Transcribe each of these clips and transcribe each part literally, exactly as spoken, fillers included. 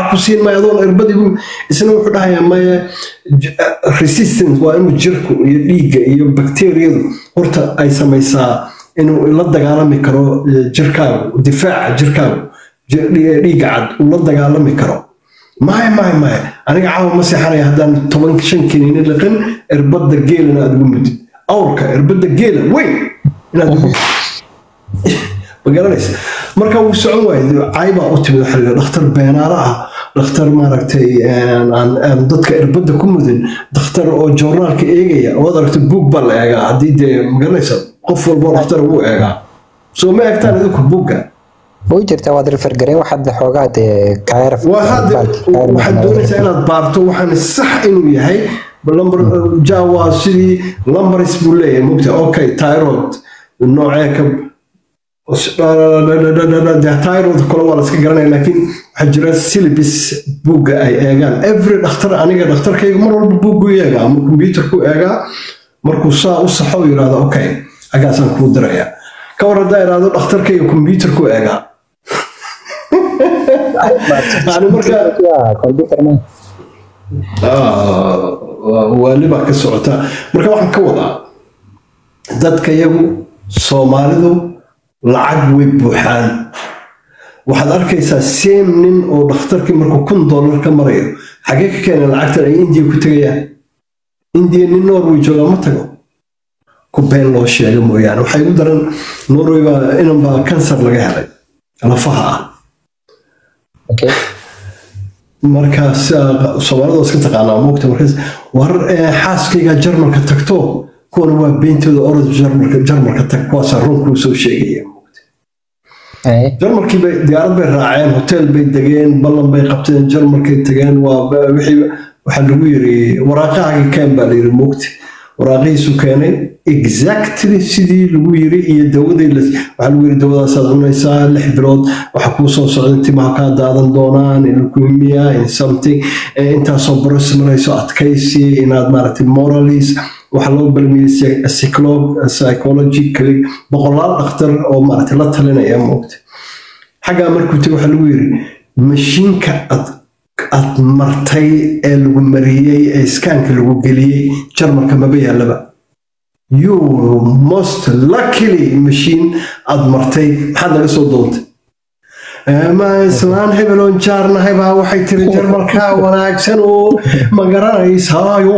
ku siin maayo adoon irbadigu isna wuxuu dhahayaa maya resistance waa inuu jirku iyo dhiigga iyo bakteeriyadu horta ay samaysaa inuu la dagaalami karo jirkaagu difaaca jirkaagu dhiigga cad uu la dagaalami karo maya maya maya aniga caawa ma seexanaya haddaan toban shan kiniini liqin irbadda geelana aad ugu mudid awrka irbadda geela weyn inaad ugu magaranaysa marka uu socon waayo caybaa u timid waxa la dhakhtar beenaala ah dhakhtar maaragtay aan dadka irbadda ku mudin dhakhtar oo joornaalka eegaya oo aragto buug baa la eegaa haddii dee magaranaysa qof walbo dhakhtar uu eegaa soo ma eegtaan idinku buugga way jirtaa waad refer garay waxaad xoogaa dee kaayaraf waxaad doonaysaa inaad baarto waxaan sax inuu yahay lambar jawa sidii lambaris buu leeyahay mugta okay thyroid noocee ka thyroid kale waa la iska garanaya laakiin waxaa jira syllabus buugga ay eegaan every dhakhtar aniga dhakhtarkayga mar walba buuggu eegaa ama computerku eegaa markuu saa u saxo yidhaahdo okay xaggaasaan kuu diraya ka war haddaa idhaahdo dhakhtarkayga computerku eegaa yani markaa waalibaa ka socota marka waxaan ka wadaa dadka yagu Soomaalidu lacag way buuxaan waxaad arkaysaa same nin oo dhakhtarkii markuu kun dollar ka marayo xagee ka keenay lacagtan ay India ku tagayaan India nin Norway jooga ma tago ku been loo sheego mooyaane waxay u daran Norway baa inan baa kansar laga helay lafaha ah okay markaas Soomaalidu iska taqaanaa moogta markaas war xaaskayga Jarmalka tagto kuwan waa beentooda orod Jarmalka Jarmalka tag kuwaas runku soo sheegaya moogta ay Jarmalkii bay diyaarad bay raaceen hotel bay degeen ballan bay qabteen Jarmalkay tageen waa wixii waxa lagu yiri waraaqaha kan baa la yiri moogta waraaqaysu keenay exactly sidii lagu yiri iyo dawadii la waxa lagu yiri dawadaas aad cunaysaa lix bilood waxa ku soo socda timaha ka daadan doonaan leukemia in something inta soo barasmarayso adkaysi inaad maaragtay moralis waxa loo balmiyay psychologically boqolaal dhakhtar oo maaragtay la talinaya moogta xaga markuu tii waxa lagu yiri mashiinka ad ad martay ee lagu mariyay ee iskaanka lagu geliyay Jarmalka ma bayaalaba you most luckily machine ad martay maxaad laga soo doontay ma islaan hebelon jaarnahay baa waxay tiri Jarmalka wanaagsan oo ma garanaysaayo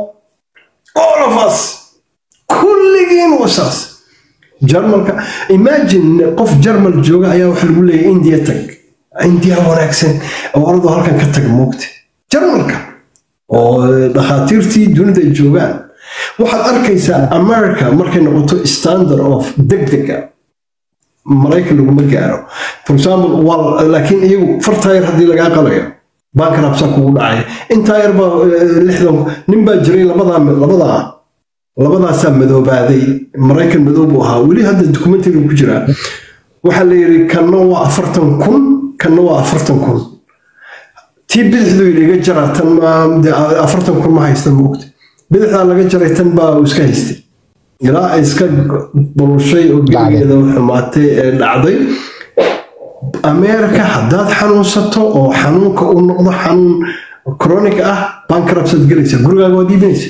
all of us kulligiin wasaas Jarmalka imagine qof Jarmal jooga ayaa waxa lagu leeyahay India tag India wanaagsan oo halkan ka tag moogta Jarmalka oo dhakhaatiirtii dunida joogaan waxaad arkaysaa America markay noqoto standard of degdega Mareykan lagu gaaro for example wal laakiin iyagu fartayr hadii laga qalayo bank rabsa kugu dhacay inta yarba lixdan nin baa jiray labada labada labadaas madoobaaday Mareykan madoob ahaa wali hadda documentary ku jira waxa la yiri kanno waa afartan kun kanno waa afartan kun tii bidixdu ilaga jaratan ma afartan kun ma haysta moogta bidixda laga jaray tan baa iska haystay ilaa iska bulushay oo geegeeda xumaatay ee dhacday America haddaad xanuunsato oo xanuunka u noqdo xanuun chronic ah bankruptcy galaysa gurigaaga waa diibanaysa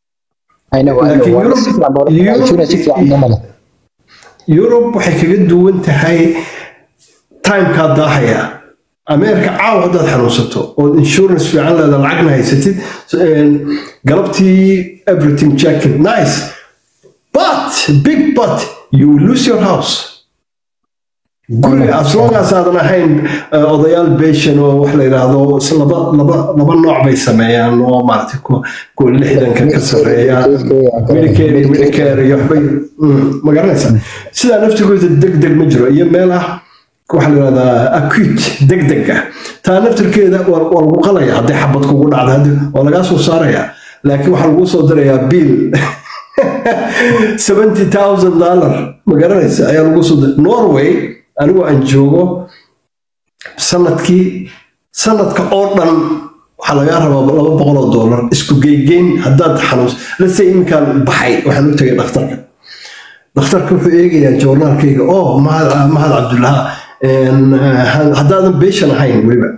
Europe waxay kaga duwan tahay time-ka daahaya America caaw haddaad xanuunsato oo insurance fiican leedahay lacagna haysatid galabtii everything checked nice but big but you lose your house guriga as long as aadan ahayn odayaal beeshan oo wax la yiraahdo laba laba laba nooc bay sameeyaan oo maartay ku ku lixdanka ka sareeya Medicare Medicare iyo waxbay ma garanaysaa sida naftirkooda degdeg ma jiro iyo meel ah waxa la yiraahdaa acute degdega taa naftirkeeda waa lagu qalaya haddii xabad kugu dhacdo oo laga soo saaraya laakiin waxa lagu soo dirayaa bill seventy thousand dollars ma garanaysaa ayaa lagu soo diray Norway anigu aan joogo sanadkii sanadka oo dhan waxa laga rabaa laba boqol oo dollar isku geeyeen haddaad xanuus la say imkaan baxay waxaan u tagay dhakhtarka dhakhtarka wuxuu eegayaa joornaalkayga oo mahad mahad Cabdullaah een haddaadan beeshan ahayn waliba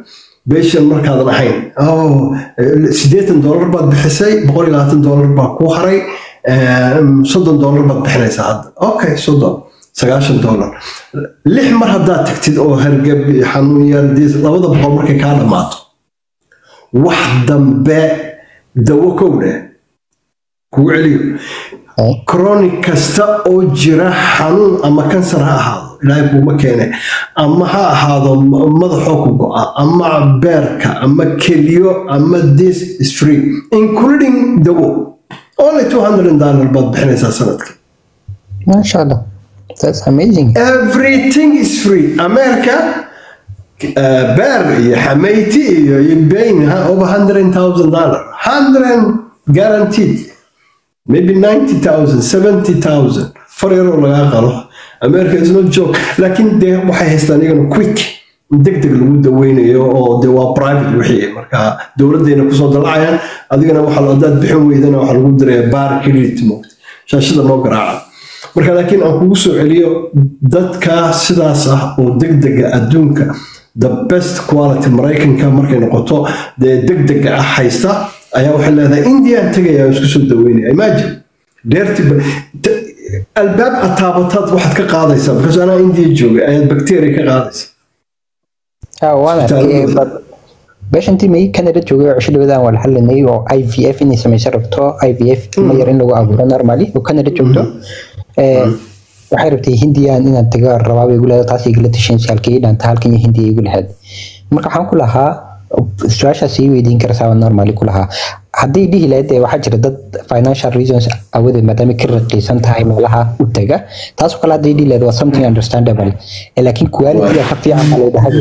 patient markaadan ahayn oh siddeetan dollar baad bixisay boqol iyo labaatan dollar baa ku haray soddon dollar baad bixinaysaa hadda okay soddon sagaashan dollar lix mar haddaad tagtid oo hargab xanuun yar labada boqol markay kaa dhammaato wax dambe dawo kowdhe kugu celiyo chronic kasta oo jira xanuun ama kansar ha ahaado ilaahay kuuma keene ama ha ahaado madaxoo ku go'a ama beerka ama keliyo ama this is free including dawo only two hundred dollars baad bixinaysaa sanadka masha Allah that's amazing everything is free America beer iyo xamayti iyo bayn over one hundred thousand dollars one hundred guaranteed maybe ninety thousand seventy thousand for euro laga qalo America is not joke laakiin de waxay haystaan iyagana quick degdeg lagu daweynayo oo de waa private wixii marka dawladdeena ku soo dalacayaan adigana waxa la dad bixin weydana waxa lagu diray bar credit mo shaashada loo garaaca marka laakiin aan kugu soo celiyo dadka sidaas ah oo degdega adduunka the best quality Mareykanka markay noqoto de degdega ah haysta ayaa waxa leedahay India tagaya isku soo daweynaya imagine deerti albaab ataabataad waxaad ka qaadaysaa because ana India joogay ayaad bacteria ka qaadaysaa ah waana bashantii may Canada joogay cusubadaan wal xalinay oo I V F inay sameeyay rabto I V F ma yar in lagu abuuro normally oo Canada joogto ee waxay rabtay Hindiyan inaan tagaa rabaa way gulada taas igala tishin halkii dhan halkii Hindiya igu lahayd marka waxaan ku lahaa su'aasha si weydiin kartaa normally ku lahaa haddii dhihi lahayd waxa jira dad financial reasons awoodeed maadaama ka raqiisan tahay meelaha u taga taas oo kala haddii dhihi lahayd waa something understandable laakiin quality ka fiican ma leedahay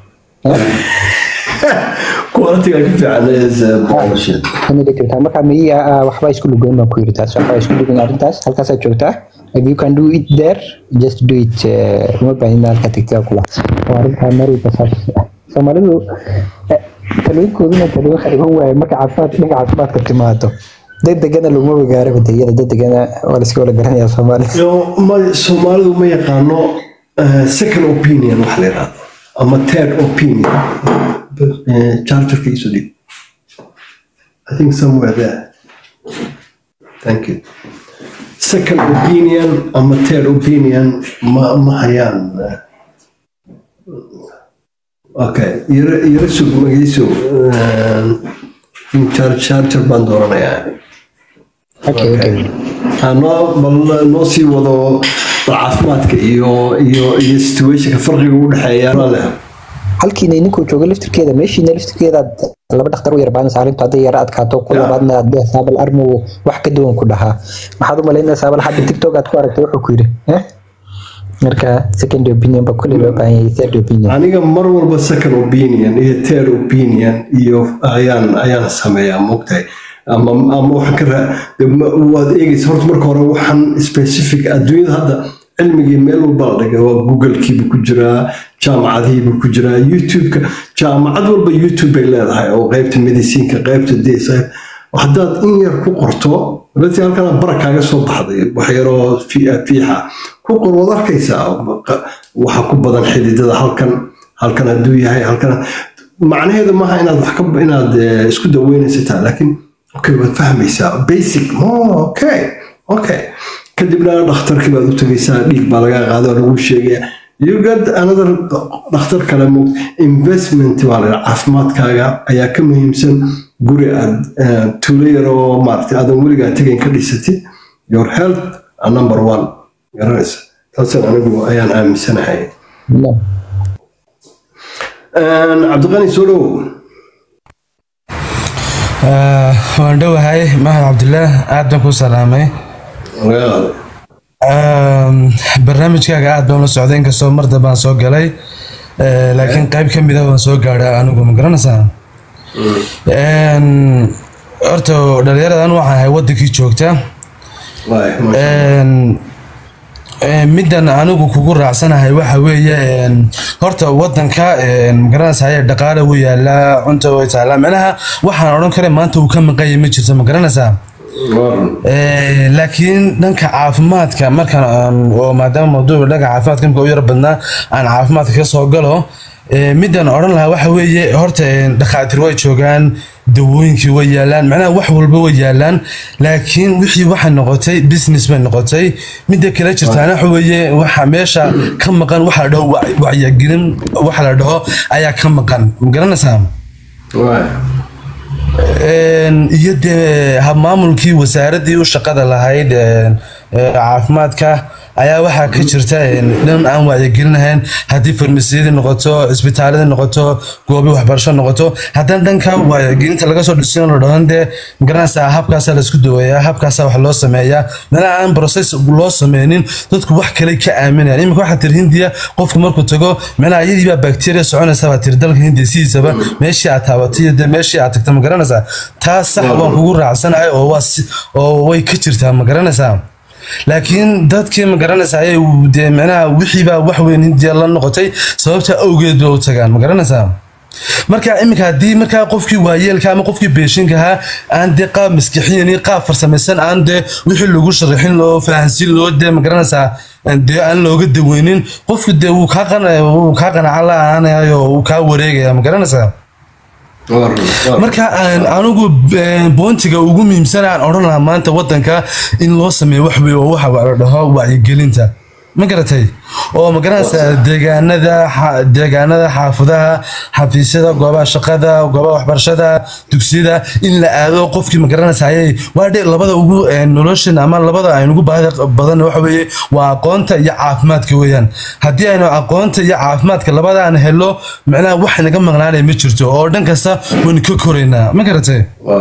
quality ka fiican is bullshit kana dhigta marka miya waxba isku lugoyn ma ku yiri taas waxba isku lugoyn arintaas halkaas aad joogtaa if you can do it there just do it ma baahnaa ka tigtaa kula waa arinta mari basas Soomaalidu talooyinkooduna talooyin xariban waay marka caafimaad dhinaca caafimaadka timaado degdegana lagu magaaro badiyada degdegana waa la iska wada garanaya Soomaalidu yo ma Soomaalidu ma yaqaano second opinion wax la yiraahdo ama third opinion charter case did I think somewhere there thank you second opinion ama third opinion ma ma hayaan okay you're you're so magaiso in charge charter bandoranaya okay okay ano bal no si wado caafimaadka iyo iyo iyo situation farqiga u dhaxeeya la halkii ninku joogo liftirkeeda meeshii liftirkeeda laba dhakhtar u yarbaan saarinta haday yara adkaato ku labaadna hadda saabal armo wax ka duwan ku dhaha maxaad u maleynaysaa saabal hadda TikTok aad ku aragtay wuxuu ku yiri eh marka second opinion ba kulli loo baahan yahay third opinion aniga mar walba second opinion iyo third opinion iyo ayaan ayaan sameeyaa moogtay ama ama wax ka waad eegaysaa horta marka hore waxan specific adduunyada hadda cilmigii meel walba la dhigay waa Google-kiiba ku jira jaamacadihiiba ku jira YouTube-ka jaamacad walba YouTube bay leedahay oo qaybta medicine-ka qaybta deesay haddaad in yar ku qorto dadka halkan barakaaga soo baxday wax yaroo fiixa ku qor wad arkaysaa waxa ku badan xididada halkan halkan hadduu yahay halkan macnaheedu maaha inaad wax ka inaad isku daweynaysataa laakiin okay waad fahmaysaa basic oh okay okay kadibna dhakhtarkii baad u tagaysaa dhiig baa laga qaaday oo lagu sheegaya you got another dhakhtar kale mo investment wala caafimaadkaaga ayaa ka muhiimsan guri aad tuulo yar oo maartay aad weligaa tagayn ka dhisatid your health are number one garanaysa taasaan anigu ayaan aaminsanahay cabdiqani soo dhow waan dhowahay mahad cabdillah aad baan ku salaamay barnaamijkaaga aad baan la socday inkastoo mar dambe aan soo galay laakiin qayb ka mid ah waan soo gaadhay anigu ma garanaysaa horta dhalinyaradan waxaan ahay wadankii joogta middan anigu kugu raacsanahay waxa weeye horta wadanka ma garanaysaa dhaqaale uu yaala cunto way taala macnaha waxaan oran karay maanta uu ka maqayay ma jirto ma garanaysaa laakiin dhanka caafimaadka markaan oo maadaama mawduuca dhanka caafimaadka marka u yar badnaa aan caafimaadka ka soo galo midaan oran lahaa waxa weeye horta dhakhaatiir way joogaan dawooyinkii way yaalaan macnaha wax walba way yaalaan laakiin wixii waxa noqotay business bay noqotay midda kale jirtaana waxa weeye waxa meesha ka maqan waxa la dhaho wacyigelin waxa la dhaho ayaa ka maqan ma garanaysaa iyo dee maamulkii wasaaradii u shaqada lahayd caafimaadka ayaa waxaa ka jirta dhan aan wacyigelinahayn haddii farmasiyadii noqoto cisbitaaladii noqoto goobi waxbarasho noqoto haddana dhanka wacyigelinta laga soo dhisin la dhahan dee magaranaysaa habkaasaa laisku daweeyaa habkaasaa wax loo sameeyaa meelaha aan process loo sameynin dadku wax kale ka aaminayaan iminka waxaa tiri hindiya qofku markuu tago meelaha iyadii baa bacteria soconaysa baa tiri dalka hindiya sidiisaba meeshii aad taabatay dee meeshii aad tagta ma garanaysaa taas sax waan kugu raacsanahay oo waa oo way ka jirtaa ma garanaysaa laakiin dadkii ma garanaysaa ayay dee macnaha wixii baa wax weyn hindiya la noqotay sababta awgeed bay u tagaan ma garanaysaa marka iminka haddii markaa qofkii waayeelka ama qofkii beeshinka ahaa aan dee qaab maskixiyan iyo qaab farsamaysan aan dee wixii lagu sharaxin loo fahansin loo dee ma garanaysaa dee aan looga daweynin qofku dee wuu kaa qanaca la-aanayo wuu kaa wareegaya ma garanaysaa marka anigu boontiga ugu muhiimsan aan odhan lahaa maanta wadanka in loo sameeyo wax weeye oo waxa la dhaho wacyigelinta ma garatay oo ma garanaysaa deegaanada deegaanada xaafadaha xafiisyada goobaha shaqada goobaha waxbarashada dugsiyada in la aado qofkii ma garanaysaa ayay waa dhe labada ugu noloshan ama labada aynu ugu baahida badan waxa weeye waa aqoonta iyo caafimaadka weeyaan haddii aynu aqoonta iyo caafimaadka labada aan helo macnaha wax naga maqnaanay ma jirto oo dhan kasta waynu ka koraynaa ma garatay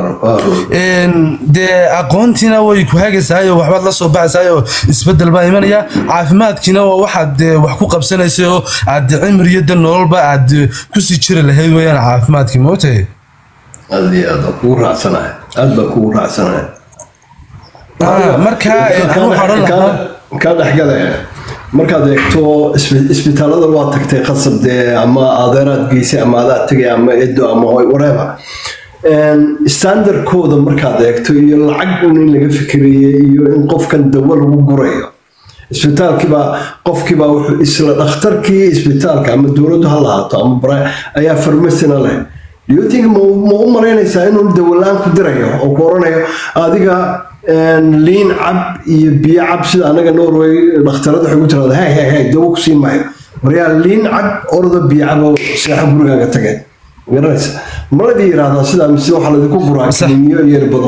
dee aqoontiina way ku hagaysaayo waxbaad la soo baxaysaayo isbedel baa imanaya caafimaadkiina waa waxaad wax ku qabsanaysa oo aad cimriyada nololba aad kusii jiri lahayd weeyaan caafimaadkii mootay aad iyo aad kugu raacsanahay aad baa kugu raacsanahay marka kaa dhexgalaya markaad eegto isbitaalada waa tagtay qasab dee ama adeeraad geysay ama adaad tagay ama edo ama whatever standardkooda markaad eegto iyo lacag un in laga fikirayay iyo in qofkan dawo lagu gurayo isbitaalkiibaa qofkiibaa wuxuu isla dhakhtarkii isbitaalka ama dowladdu ha lahaato ama ayaa farmasina leh yoting ma u malaynaysaa inuu dawalaan ku dirayo oo ku oranayo adiga liin cab iyo biyo cab sida anaga norway dhakhtarada waxay ku tirahda hey hey hey dawo ku siin maayo waryaa liin cab orda biyo cab oo seexo gurigaaga tageen garanaysa ma ladii yiraahdaa sidaa mise waxaa ladinku guraa kimiyo iyo irbado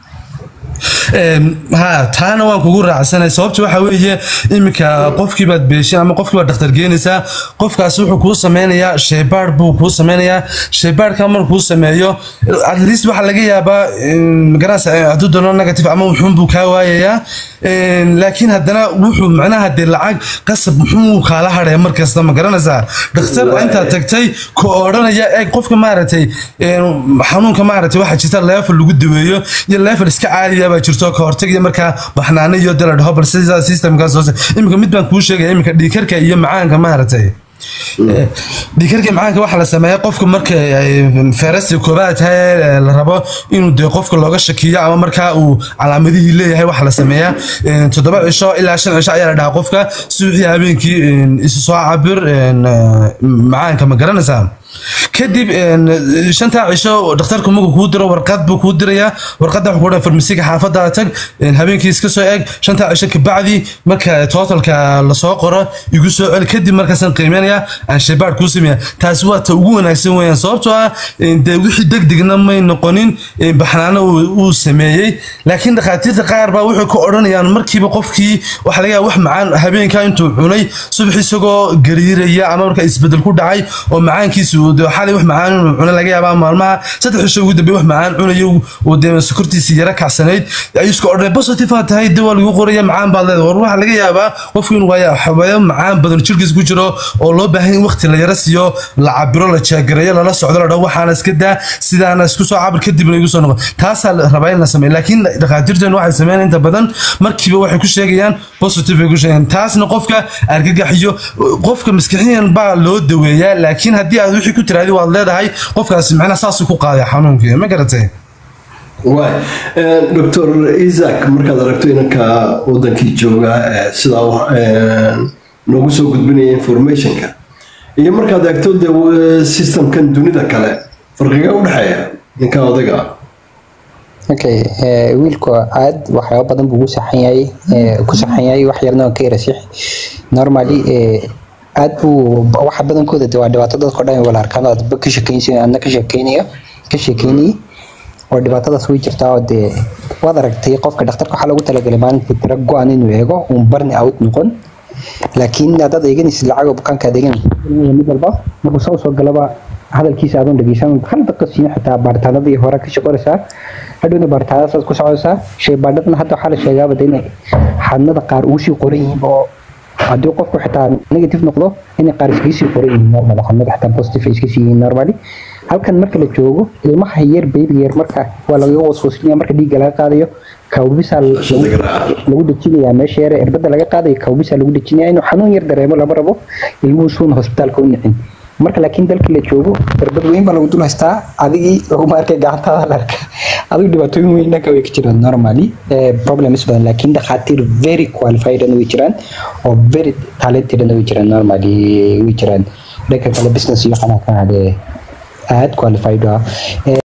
ها تانا وان كوغو راعسانay sababta waxa weeye imika qofkii baad beeshay ama qofkii baad dhakhtar geenaysaa qofkaas wuxuu ku sameeyaa shaybaar buu ku sameeyaa shaybaarka markuu ku sameeyo at least waxa laga yaabaa magaranaysa hadduu doono negative ama wuxuu buu ka waayayaa laakiin haddana wuxuu macnaha de lacag qasab muxuu kala haray markasta ma garanaysaa dhakhtar inta tagtay ku oranaya ee qofka maaragtay xanuunka maaragtay waxa jirta level lagu daweeyo iyo level iska caadi ah baa jirto ka hortagaya marka baxnaano iyo dalad hobal sida systemkaas oo imika mid baan ku sheegay imika dhiikarka iyo macaanka maaragtay dhiikarka macaanka waxa la sameeyaa qofka marka ferasti koobaad tahay la rabo inuu de qofka looga shakiyo ama marka uu calaamadihii leeyahay waxa la sameeyaa toddoba cisho ilaa shan cisho ayaa la dhahaa qofka suuxii habeenkii isu soo cabir macaanka ma garanaysaa kadib shanta cisho dhakhtarku markuu kuu diro warqad buu kuu dirayaa warqadda wuxuu ku dhahay farmasiga xaafadda tag habeenkii iska soo eeg shanta cisho ka bacdi marka totalka la soo qoro igu soo cel kadib markaasan qiimeynaya aan shaybaar kuu sameeya taasi waa ta ugu wanaagsan weeyaan sababtoo ah dee wixii degdegna may noqonin baxnaano uu sameeyey laakiin dhakhaatiirta qaar baa wuxuu ka odhanayaan markiiba qofkii waxa laga yaabaa wax macaan habeenkaa intuu cunay subax isagoo gariiraya ama marka isbedel ku dhacay oo macaankiisu xalay wax macaan inuu cuno laga yaabaa maalmaha saddex cisho ugu dambeeyay wax macaan cunayo oo deeman sokortiisa yara kacsanayd ayuu isku odhanay positive ah tahay dawa lagu qoraya macaan baad leedahay war waxa laga yaabaa qofku inuu waayo xabayo macaan badan jirkiisa ku jiro oo loo baahan in waqti la yara siiyo la cabiro la jeegarayo lala socdo la dhaw waxaana iska daa sidaana isku soo cabir kadibna igu soo noqon taas la rabaa in la sameeyo laakiin dhakhaatiirtan waxay sameeyaan inta badan markiiba waxay ku sheegayaan positive ay ku sheegayaan taasna qofka argagaxiyo qofka maskaxiyan baa loo daweeyaa laakiin haddii aad wixii ku tiraadi waad leedahay qofkaas macnaha saas ku qaaday xanuunkii ma garatay waay doctor Isaac markaad aragto inanka wadankii jooga sida noogu soo gudbinaya informationka iyo markaad eegto de systemkan dunida kale farqiga u dhaxeeya ninka odayga ah okay wiilku aad waxyaabo badan buu saxan yahay ku saxan yahay wax yarna ka yarasix normally aad buu wax badan kooda waa dhibaato dadka dhan wala arkaan aad ka shaqeynaysan anna ka shaqeynaya ka shaqeynay oo dhibaatadaas way jirtaa oo de wad aragtay qofka dhakhtarka waxa lagu talagalay maalinta tira go'an inuu eego uu barni out noqon laakiin dad eegan is lacag bukaanka adeegan mid walba markuu soo soo galaba hadalkiisa adoon dhageysan hal daqiiqo xitaa baaritaanadii hore ka shaqoraysa hadhowna baaritaanadaas ku socodsa shay baadhadna hadda waxa la sheegaa inay xadnada qaar uu sii qoran yihiin oo haddii qofku xitaa negative noqdo inay qaar iska sii qoran yihiin normal xadnada xitaa positive iska sii yihiin normally halkan marka la joogo ilmaha yar baby yar marka waa laga waswasniya marka dhiigga laga qaadayo kawbisa lagu dajinayaa meesha yar irbada laga qaadayo kawbisa lagu dajinayaa inuu xanuun yar dareemo lama rabo ilmuhu suun hospitaalka u nicin marka laakiin dalka la joogo irbad weyn baa lagu dul haystaa adigii lagu markay gacantaada la arka adigu dhibaatooyin weyn ka way jiraan normally problems badan laakiin dhakhaatiir very qualified way jiraan oo very talented way jiraan normally way jiraan dhanka kale business iyo xanaaqada aad qualified ah